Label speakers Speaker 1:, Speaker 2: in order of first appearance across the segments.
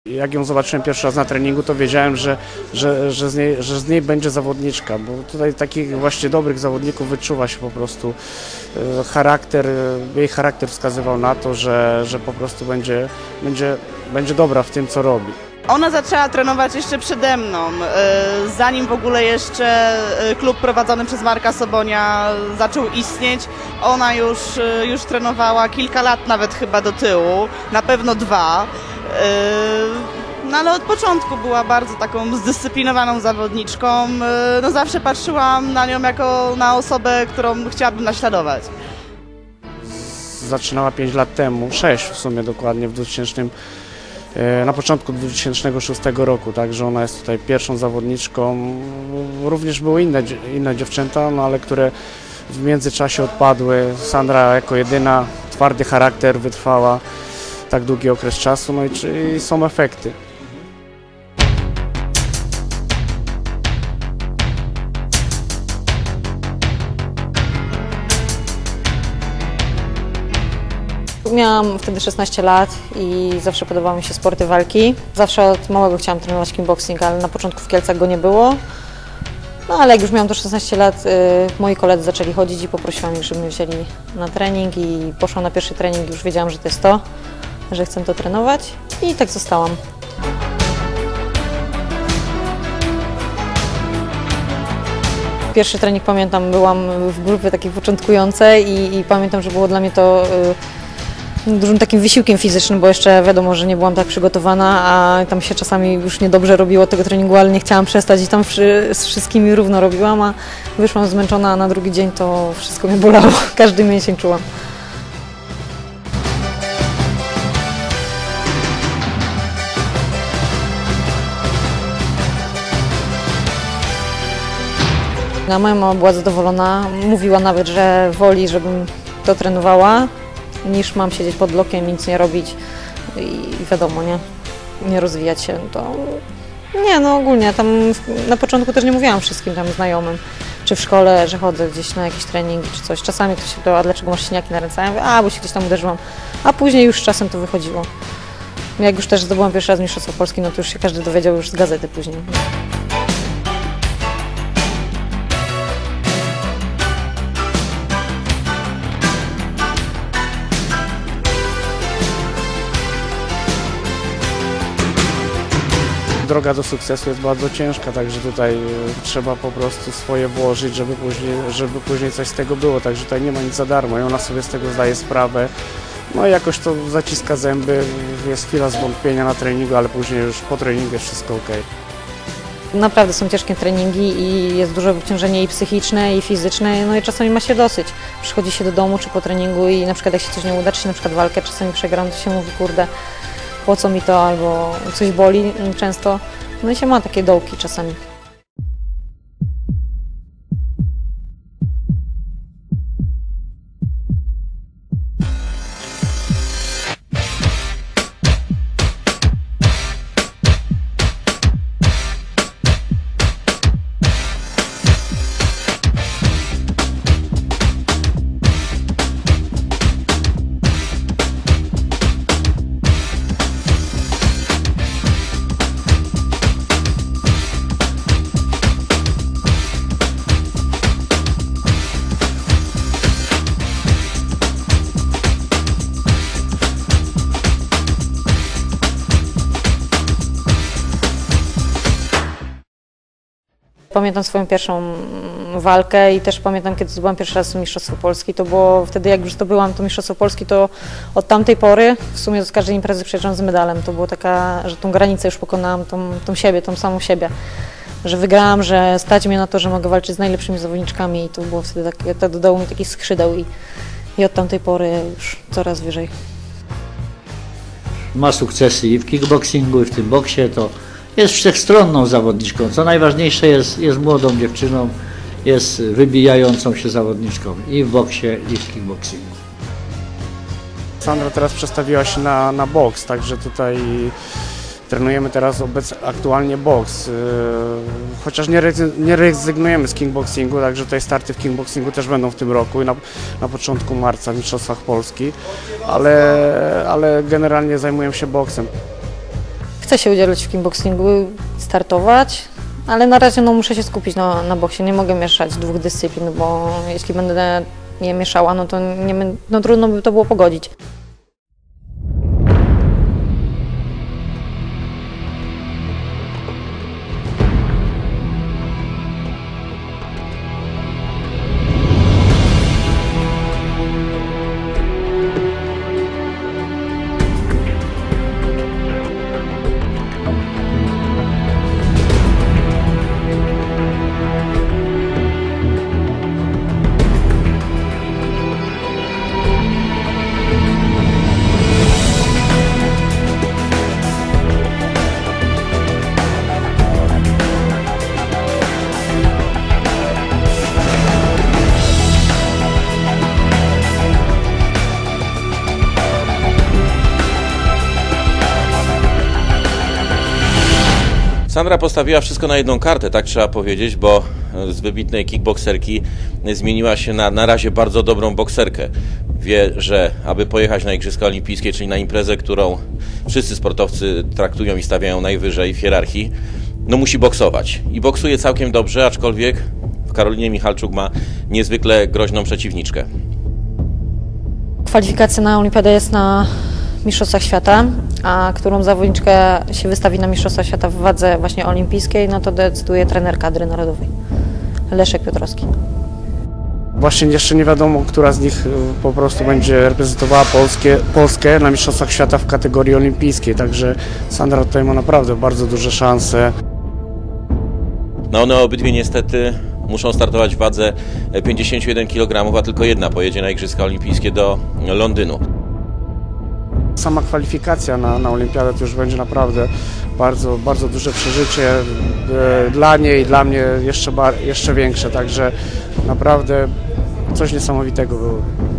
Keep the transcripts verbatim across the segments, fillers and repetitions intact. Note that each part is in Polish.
Speaker 1: Jak ją zobaczyłem pierwszy raz na treningu, to wiedziałem, że, że, że, z niej, że z niej będzie zawodniczka, bo tutaj takich właśnie dobrych zawodników wyczuwa się po prostu charakter, jej charakter wskazywał na to, że, że po prostu będzie, będzie, będzie dobra w tym, co robi.
Speaker 2: Ona zaczęła trenować jeszcze przede mną, zanim w ogóle jeszcze klub prowadzony przez Marka Sobonia zaczął istnieć. Ona już, już trenowała kilka lat nawet chyba do tyłu, na pewno dwa. No ale od początku była bardzo taką zdyscyplinowaną zawodniczką. No zawsze patrzyłam na nią jako na osobę, którą chciałabym naśladować.
Speaker 1: Zaczynała pięć lat temu, sześć w sumie dokładnie, w dwutysięcznym, na początku dwa tysiące szóstego roku, także ona jest tutaj pierwszą zawodniczką. Również były inne, inne dziewczęta, no ale które w międzyczasie odpadły. Sandra jako jedyna, twardy charakter, wytrwała tak długi okres czasu, no i, i są efekty.
Speaker 3: Miałam wtedy szesnaście lat i zawsze podobały mi się sporty walki. Zawsze od małego chciałam trenować kickboxing, ale na początku w Kielcach go nie było. No ale jak już miałam to szesnaście lat, moi koledzy zaczęli chodzić i poprosiłam ich, żeby mnie wzięli na trening i poszłam na pierwszy trening, już wiedziałam, że to jest to, że chcę to trenować i tak zostałam. Pierwszy trening pamiętam, byłam w grupie takiej początkującej i, i pamiętam, że było dla mnie to dużym takim wysiłkiem fizycznym, bo jeszcze wiadomo, że nie byłam tak przygotowana, a tam się czasami już niedobrze robiło tego treningu, ale nie chciałam przestać i tam z wszystkimi równo robiłam, a wyszłam zmęczona, a na drugi dzień to wszystko mnie bolało, każdy mięsień czułam. Moja mama była zadowolona, mówiła nawet, że woli, żebym to trenowała, niż mam siedzieć pod blokiem, nic nie robić i wiadomo, nie, nie rozwijać się. To nie, no ogólnie tam na początku też nie mówiłam wszystkim tam znajomym, czy w szkole, że chodzę gdzieś na jakieś treningi czy coś. Czasami ktoś się pytał, a dlaczego masz siniaki na ręce? Ja mówię, a bo się gdzieś tam uderzyłam, a później już z czasem to wychodziło. Jak już też zdobyłam pierwszy raz Mistrzostwo Polski, no to już się każdy dowiedział już z gazety później.
Speaker 1: Droga do sukcesu jest bardzo ciężka, także tutaj trzeba po prostu swoje włożyć, żeby później, żeby później coś z tego było, także tutaj nie ma nic za darmo i ona sobie z tego zdaje sprawę. No i jakoś to zaciska zęby, jest chwila zwątpienia na treningu, ale później już po treningu jest wszystko ok.
Speaker 3: Naprawdę są ciężkie treningi i jest duże obciążenie i psychiczne, i fizyczne, no i czasami ma się dosyć. Przychodzi się do domu czy po treningu i na przykład jak się coś nie uda, czy się na przykład walkę czasami przegram, to się mówi, kurde, po co mi to, albo coś boli często, no i się ma takie dołki czasami. Pamiętam swoją pierwszą walkę i też pamiętam, kiedy zdobyłam pierwszy raz Mistrzostwo Polski, to było wtedy, jak już zdobyłam to Mistrzostwo Polski, to od tamtej pory w sumie z każdej imprezy przyjeżdżam z medalem. To było taka, że tą granicę już pokonałam, tą, tą siebie, tą samą siebie, że wygrałam, że stać mnie na to, że mogę walczyć z najlepszymi zawodniczkami i to było wtedy tak, to dodało mi takich skrzydeł i, i od tamtej pory już coraz wyżej.
Speaker 4: Ma sukcesy i w kickboxingu, i w tym boksie, to jest wszechstronną zawodniczką. Co najważniejsze, jest, jest młodą dziewczyną, jest wybijającą się zawodniczką i w boksie, i w kickboxingu.
Speaker 1: Sandra teraz przestawiła się na, na boks, także tutaj trenujemy teraz obecnie aktualnie boks. Chociaż nie, nie rezygnujemy z kickboxingu, także tutaj starty w kickboxingu też będą w tym roku i na, na początku marca w Mistrzostwach Polski, ale, ale generalnie zajmuję się boksem.
Speaker 3: Chcę się udzielać w kickboxingu, startować, ale na razie no, muszę się skupić na, na boksie. Nie mogę mieszać dwóch dyscyplin, bo jeśli będę je mieszała, no to nie, no, trudno by to było pogodzić.
Speaker 5: Sandra postawiła wszystko na jedną kartę, tak trzeba powiedzieć, bo z wybitnej kickbokserki zmieniła się na na razie bardzo dobrą bokserkę. Wie, że aby pojechać na Igrzyska Olimpijskie, czyli na imprezę, którą wszyscy sportowcy traktują i stawiają najwyżej w hierarchii, no musi boksować. I boksuje całkiem dobrze, aczkolwiek w Karolinie Michalczuk ma niezwykle groźną przeciwniczkę.
Speaker 3: Kwalifikacja na olimpiadę jest na Mistrzostwach Świata, a którą zawodniczkę się wystawi na Mistrzostwa Świata w wadze właśnie olimpijskiej, no to decyduje trener kadry narodowej, Leszek Piotrowski.
Speaker 1: Właśnie jeszcze nie wiadomo, która z nich po prostu będzie reprezentowała Polskie, Polskę na Mistrzostwach Świata w kategorii olimpijskiej, także Sandra tutaj ma naprawdę bardzo duże szanse.
Speaker 5: No one obydwie niestety muszą startować w wadze pięćdziesiąt jeden kilogramów, a tylko jedna pojedzie na Igrzyska Olimpijskie do Londynu.
Speaker 1: Sama kwalifikacja na, na olimpiadę to już będzie naprawdę bardzo, bardzo duże przeżycie e, dla niej i dla mnie jeszcze, bar, jeszcze większe, także naprawdę coś niesamowitego było.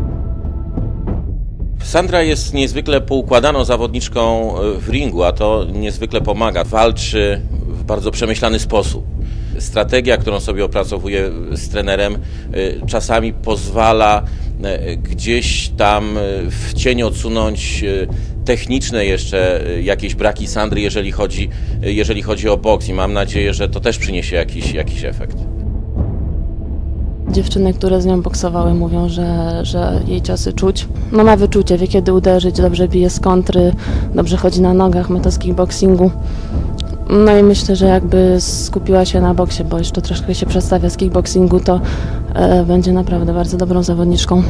Speaker 5: Sandra jest niezwykle poukładaną zawodniczką w ringu, a to niezwykle pomaga. Walczy w bardzo przemyślany sposób. Strategia, którą sobie opracowuje z trenerem, czasami pozwala gdzieś tam w cień odsunąć techniczne jeszcze jakieś braki Sandry, jeżeli chodzi, jeżeli chodzi o boks, i mam nadzieję, że to też przyniesie jakiś, jakiś efekt.
Speaker 6: Dziewczyny, które z nią boksowały, mówią, że, że jej ciosy czuć. No ma wyczucie, wie kiedy uderzyć, dobrze bije z kontry, dobrze chodzi na nogach, ma to z kickboxingu. No i myślę, że jakby skupiła się na boksie, bo jeszcze troszkę się przedstawia z kickboxingu, to e, będzie naprawdę bardzo dobrą zawodniczką.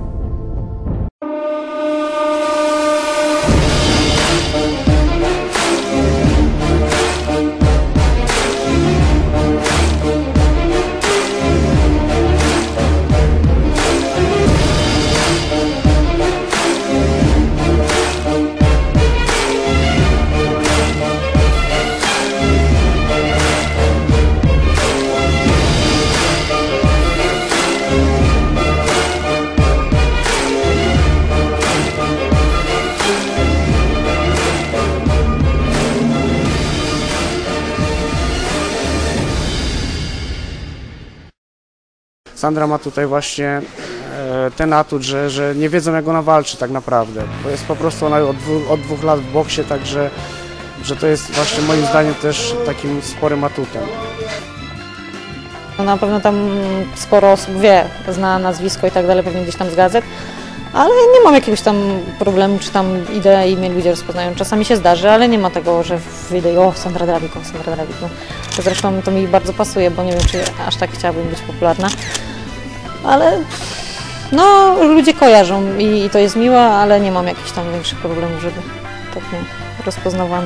Speaker 1: Sandra ma tutaj właśnie e, ten atut, że, że nie wiedzą, jak ona walczy tak naprawdę. To jest po prostu ona od, dwu, od dwóch lat w boksie, także że to jest właśnie moim zdaniem też takim sporym atutem.
Speaker 3: Na pewno tam sporo osób wie, zna nazwisko i tak dalej, pewnie gdzieś tam z gazet, ale nie mam jakiegoś tam problemu, czy tam idę i mnie ludzie rozpoznają. Czasami się zdarzy, ale nie ma tego, że wyjdę i o, Sandra Drawik, o, Sandra Drawik. No. Zresztą to mi bardzo pasuje, bo nie wiem, czy aż tak chciałabym być popularna. Ale no, ludzie kojarzą i, i to jest miłe, ale nie mam jakichś tam większych problemów, żeby tak mnie rozpoznawano.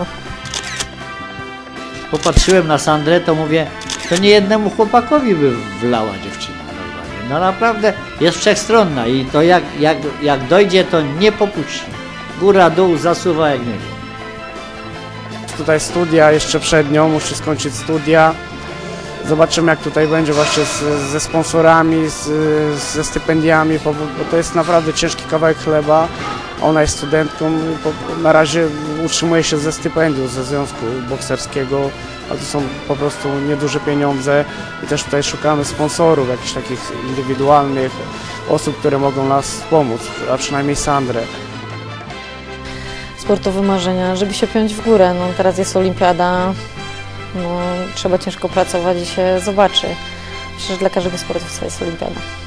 Speaker 4: Popatrzyłem na Sandrę, to mówię, to nie jednemu chłopakowi by wlała dziewczyna normalnie. No naprawdę jest wszechstronna i to jak, jak, jak dojdzie, to nie popuści. Góra, dół, zasuwa jak nie wie.
Speaker 1: Tutaj studia jeszcze przed nią, musi skończyć studia. Zobaczymy, jak tutaj będzie właśnie z, ze sponsorami, z, ze stypendiami, bo, bo to jest naprawdę ciężki kawałek chleba. Ona jest studentką, na razie utrzymuje się ze stypendium ze Związku Bokserskiego, ale to są po prostu nieduże pieniądze i też tutaj szukamy sponsorów, jakichś takich indywidualnych osób, które mogą nas pomóc, a przynajmniej Sandrę.
Speaker 3: sportowe marzenia, żeby się piąć w górę. No, teraz jest olimpiada, no, trzeba ciężko pracować i się zobaczy. Przecież dla każdego sportowca jest olimpiada.